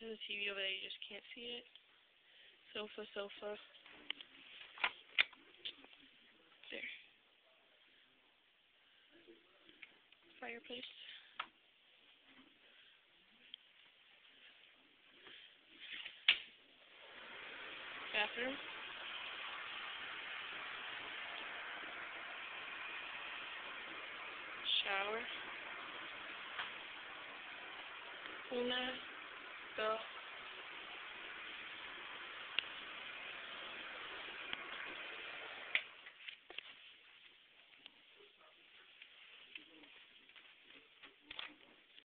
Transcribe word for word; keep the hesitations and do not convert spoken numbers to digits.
There's a T V over there, you just can't see it. Sofa, sofa. There. Fireplace. Bathroom. Shower. Una, dos,